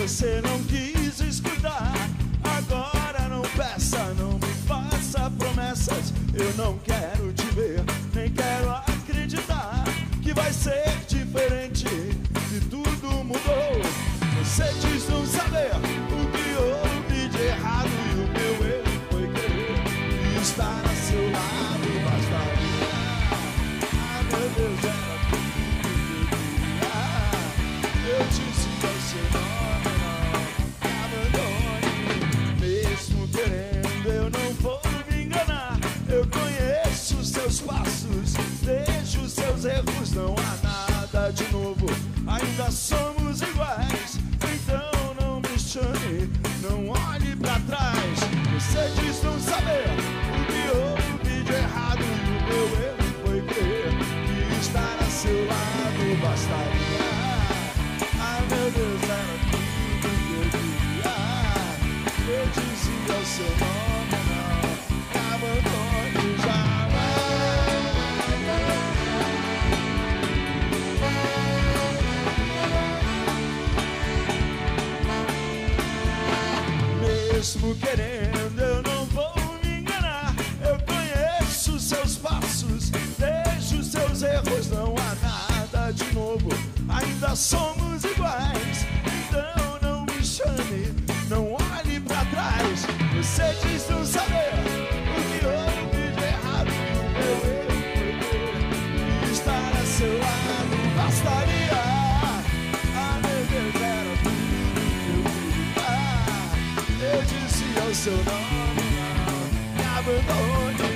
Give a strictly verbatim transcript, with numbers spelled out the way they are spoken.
você não quis escutar. Agora não peça, não me faça promessas. Eu não quero te ver, nem quero acreditar que vai ser diferente, que tudo mudou. Você diz não saber o que houve de errado, e o meu erro foi querer estar a seu lado. Bastaria, ah meu Deus, era tudo que eu queria. Eu disse ao seu nome, não me abandone. Mesmo querendo, eu não vou me enganar. Eu conheço seus passos, vejo seus erros. Não há nada de novo, ainda somos iguais. Então não me chame, não olhe pra trás. Você diz não saber o que houve de errado, e o meu erro foi crer que estar a seu lado bastaria. Ah meu Deus, era tudo que eu queria. Eu dizia o seu nome, não me abandone jamais. Mesmo querendo, eu não vou me enganar. Eu conheço seus passos, vejo seus erros. Não há nada de novo, ainda somos iguais. Então não me chame, não olhe pra trás. Você diz não saber o que houve de errado, o meu erro foi ter estar a seu lado bastaria. Ah meu Deus, era tudo que eu queria. Eu disse ao seu nome, não me abandone.